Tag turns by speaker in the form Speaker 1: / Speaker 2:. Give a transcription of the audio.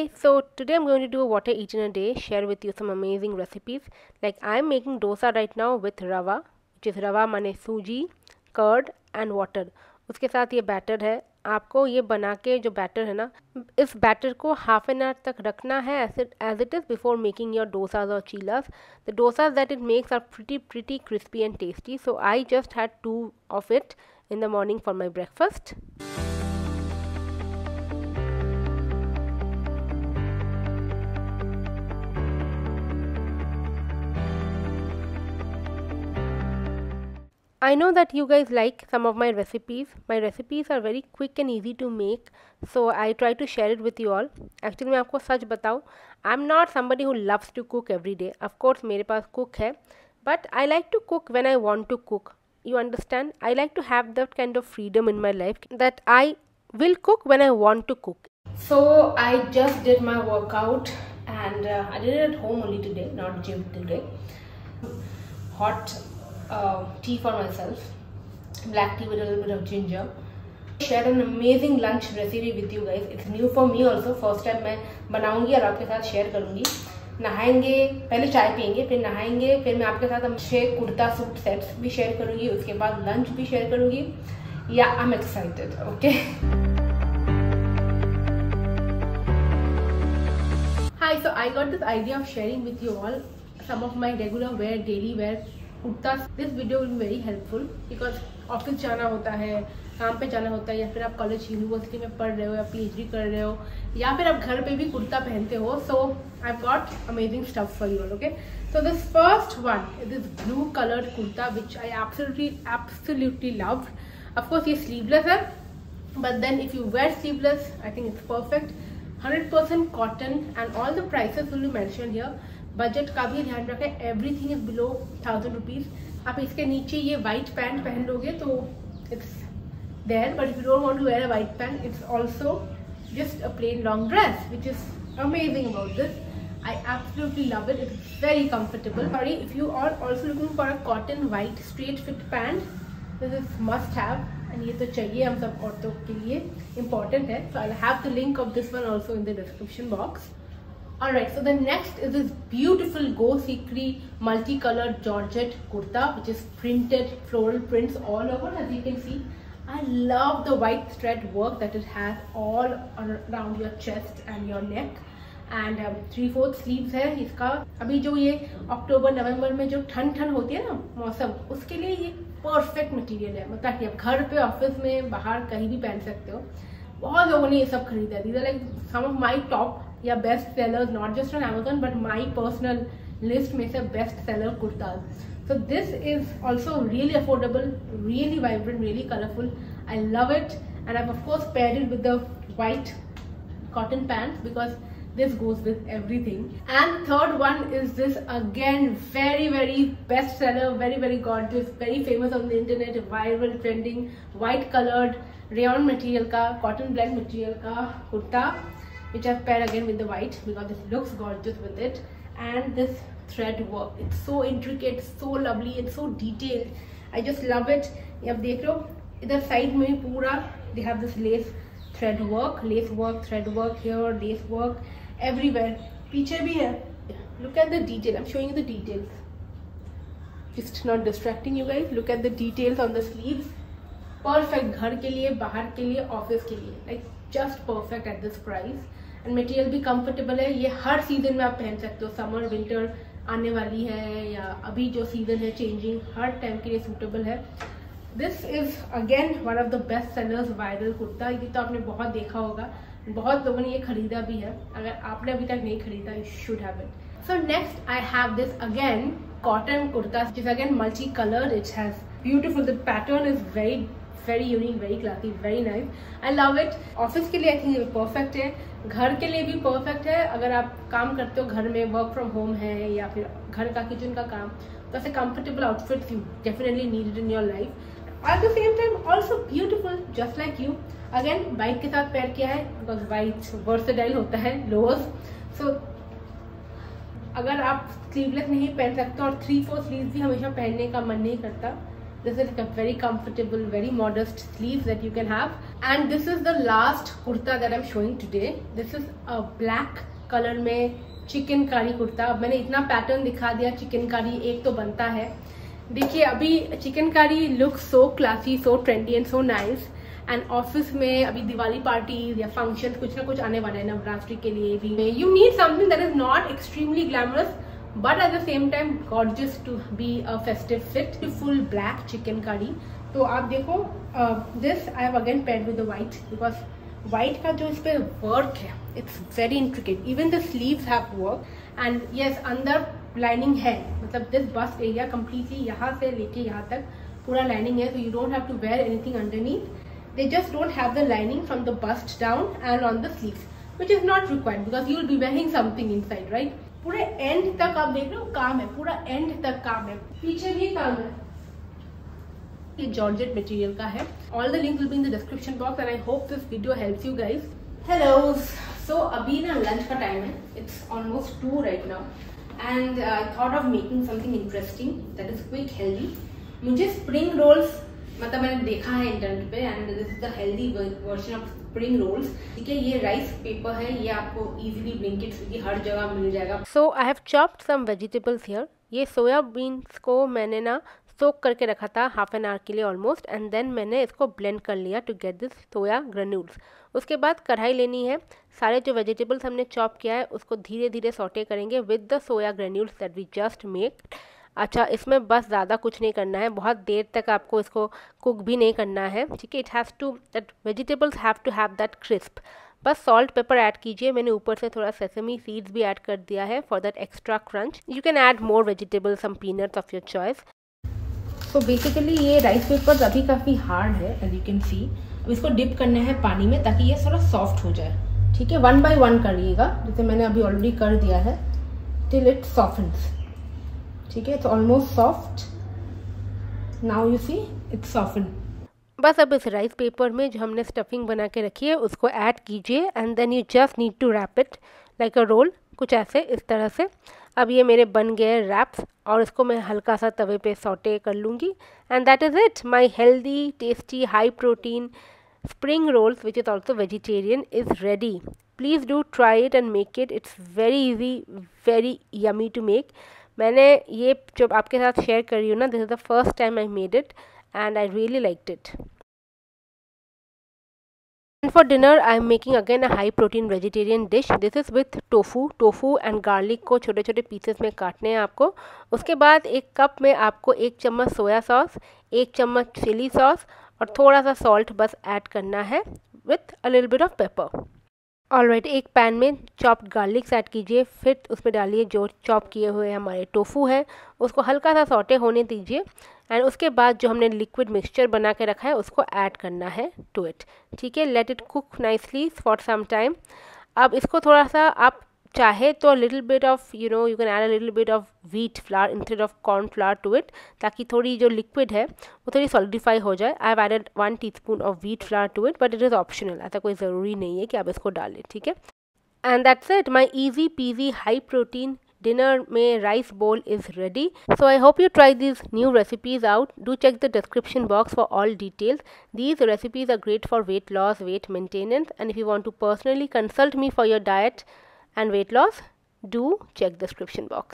Speaker 1: so today I'm going to do what I eat in a day, share with you some amazing recipes. Like I'm making dosa right now with rava, which is rava माने सूजी, curd and water. उसके साथ ये batter है. आपको ये बना के जो बैटर है ना, इस बैटर को हाफ एन आवर तक रखना है as it is before making your dosas or chilas. The dosas that it makes are pretty crispy and tasty. So I just had 2 of it in the morning for my breakfast. I know that you guys like some of my recipes. My recipes are very quick and easy to make, so I try to share it with you all. Actually मैं आपको सच बताऊँ, I'm not somebody who loves to cook every day. Of course मेरे पास cook है, but I like to cook when I want to cook. You understand? I like to have that kind of freedom in my life that I will cook when I want to cook. So I just did my workout and I did it at home only today, not gym today. Hot tea for myself, black tea with a little bit of ginger. Share an amazing lunch recipe with you guys. It's new for me also. First time मैं बनाऊंगी और आपके साथ share करूंगी. नहाएंगे, पहले चाय पियेंगे, फिर नहाएंगे, फिर मैं आपके साथ 6 कुर्ता सूट सेट्स भी शेयर करूंगी. उसके बाद लंच भी शेयर करूंगी. Yeah, I'm excited. Okay. Hi, so I got this idea of sharing with you all some of my regular wear, daily wear kurta. This video will be very helpful because office जाना होता है, काम पे जाना होता है, या फिर आप कॉलेज यूनिवर्सिटी में पढ़ रहे हो या पीएचडी कर रहे हो, या फिर आप घर पे भी कुर्ता पहनते हो. So I got amazing stuff for you. Okay, so this first one is this blue coloured kurta which I absolutely love. Of course ये स्लीवलेस है, but then if you wear sleeveless I think it's perfect. 100% cotton and all the prices will be mention here. Budget का भी ध्यान रखें, everything is below 1000 rupees. आप इसके नीचे ये व्हाइट पैंट पहन लोगे तो it's there, but if you don't want to wear a white pant it's also just a plain long dress which is amazing about this. I absolutely love it. It's very comfortable. Sorry, if you are also looking for a cotton white straight fit pant, this is must have. And ये तो चाहिए हम सब औरतों के लिए, important है. So I'll have the link of this one also in the description box. Alright, so the next is this beautiful Go Sikri multicolored Georgette kurta, which is printed floral prints all over, as you can see. I love the white thread work that it has all around your chest and your neck. And 3/4 sleeves है इसका. अभी जो ये अक्टूबर नवंबर में जो ठंड होती है ना मौसम, उसके लिए ये परफेक्ट मटेरियल है. मतलब कि आप घर पे, ऑफिस में, बाहर कहीं भी पहन सकते हो. बहुत लोगों ने ये सब खरीदा है. These are like some of my top या best sellers, not just on Amazon but my personal list में से best seller kurtas. So this is also really affordable, really vibrant, really colourful. I love it and I of course paired it with the white cotton pants because this goes with everything. And third one is this, again very best seller, very gorgeous, very famous on the internet, viral, trending, white colored rayon material का, cotton blend material का kurta, which I've paired again with the white because it looks gorgeous with it. And this thread work, it's so intricate, so lovely and so detailed. I just love it. ये आप देख रहे हो इधर side में पूरा they have this lace thread work, thread work here, lace work everywhere. पीछे भी है. Look at the detail. I'm showing you the details. Just not distracting you guys. Look at the details on the sleeves. Perfect घर के लिए, बाहर के लिए, office के लिए. Like just perfect at this price. And material भी comfortable है. ये हर सीजन में आप पहन सकते हो. समर, विंटर आने वाली है या अभी जो सीजन है चेंजिंग, हर टाइम के लिए सूटेबल है. This is again one of the best sellers viral kurta. ये तो आपने बहुत देखा होगा, बहुत लोगों ने ये खरीदा भी है. अगर आपने अभी तक नहीं खरीदा, you should have it. So next I have this again cotton kurta, which is again multicolored. It has beautiful, the pattern is very unique, very classy, very nice. I love it. Office के लिए I think ये perfect है, घर के लिए भी perfect है. अगर आप काम करते हो घर में, वर्क फ्रॉम होम है या फिर घर का किचन का काम, तो ऐसे comfortable outfits you definitely needed in your life. At the same time also beautiful, just like you. Again white के साथ पेयर किया है बिकॉज व्हाइट वर्सेटाइल होता है, लोअर्स. सो अगर आप स्लीवलेस नहीं पहन सकते और 3/4 स्लीव भी हमेशा पहनने का मन नहीं करता, this is like a very comfortable, very modest sleeves that you can have. And this is the last kurta that I am showing today. This is a black colour में चिकनकारी कुर्ता. अब मैंने इतना पैटर्न दिखा दिया, चिकनकारी एक तो बनता है. देखिए अभी chikankari look so classy, so trendy and so nice. And office में अभी दिवाली पार्टीज या फंक्शन कुछ ना कुछ आने वाला है नवरात्रि के लिए भी. You need something that is not extremely glamorous but at the same time gorgeous to be a festive fit. Full black chikankari. तो आप देखो this I have again paired with the white because white का जो इस पे work है it's very intricate. Even the sleeves have work and yes अंदर lining है. मतलब दिस बस्ट एरिया कम्प्लीटली यहाँ से लेके यहाँ तक पूरा लाइनिंग है. So you don't have to wear anything underneath. They just don't have the lining from the bust down and on the sleeves, which is not required because you will be wearing something inside, right? पूरे end तक आप देख रहे हो काम है, पूरा and तक काम है, पीछे भी काम है. ये जॉर्जेट मटेरियल का है. All the links will be in the description box and I hope this video helps you guys. Hello. So अभी ना लंच का टाइम है. It's almost 2 right now and I thought of making something interesting that is quick, healthy. मुझे spring rolls मतलब मैंने देखा है internet पे and this is the healthy version of spring rolls. ठीक है, ये राइस पेपर है, ये आपको इजीली ब्लिंकिट स्विगी हर जगह मिल जाएगा. So I have chopped some vegetables here. ये सोया बीन्स को मैंने ना सोक करके रखा था हाफ एन आवर के लिए ऑलमोस्ट एंड देन मैंने इसको ब्लेंड कर लिया to get this soya granules. उसके बाद कढ़ाई लेनी है. सारे जो वेजिटेबल्स हमने चॉप किया है उसको धीरे धीरे सॉटे करेंगे with the soya granules that we just make. अच्छा, इसमें बस ज़्यादा कुछ नहीं करना है, बहुत देर तक आपको इसको कुक भी नहीं करना है. ठीक है, it has to that vegetables have to have that crisp. बस सॉल्ट पेपर ऐड कीजिए. मैंने ऊपर से थोड़ा सेसमी सीड्स भी ऐड कर दिया है for that extra crunch. You can add more vegetables, some peanuts of your choice. तो बेसिकली ये राइस पेपर्स अभी काफ़ी हार्ड है एज यू कैन सी. अब इसको डिप करना है पानी में ताकि ये थोड़ा सॉफ्ट हो जाए. ठीक है, 1 by 1 करिएगा जैसे मैंने अभी ऑलरेडी कर दिया है टिल इट सॉफ्टन्स. ठीक है, it's almost soft now. You see it's soften. बस अब इस राइस पेपर में जो हमने स्टफिंग बना के रखी है उसको ऐड कीजिए and then you just need to wrap it like a roll, कुछ ऐसे इस तरह से. अब ये मेरे बन गए रैप्स और इसको मैं हल्का सा तवे पे सॉटे कर लूँगी and that is it. My healthy tasty high protein spring rolls which is also vegetarian is ready. Please do try it and make it. It's very easy, very yummy to make. मैंने ये जो आपके साथ share कर रही हूँ ना, this is the first time I made it and I really liked it. And for dinner I am making again a high protein vegetarian dish. This is with tofu and garlic को छोटे छोटे pieces में काटने हैं आपको. उसके बाद एक कप में आपको 1 चम्मच सोया सॉस, 1 चम्मच चिली सॉस और थोड़ा सा सॉल्ट बस ऐड करना है with a little bit of pepper. Alright, एक पैन में चॉप्ड गार्लिक्स ऐड कीजिए. फिर उसमें डालिए जो चॉप किए हुए हमारे टोफू है, उसको हल्का सा सॉटे होने दीजिए एंड उसके बाद जो हमने लिक्विड मिक्सचर बना के रखा है उसको ऐड करना है टू इट. ठीक है, let it cook nicely for some time. अब इसको थोड़ा सा आप चाहे तो little bit of you can add a little bit of wheat flour instead of corn flour to it ताकि थोड़ी जो लिक्विड है वो थोड़ी सॉलिडिफाई हो जाए. I have added 1 teaspoon of wheat flour to it but it is optional. ऐसा कोई ज़रूरी नहीं है कि आप इसको डालें. ठीक है, and that's it. My easy peasy high protein dinner में rice bowl is ready. So I hope you try these new recipes out. Do check the description box for all details. These recipes are great for weight loss, weight maintenance, and if you want to personally consult me for your diet and weight loss, do check the description box.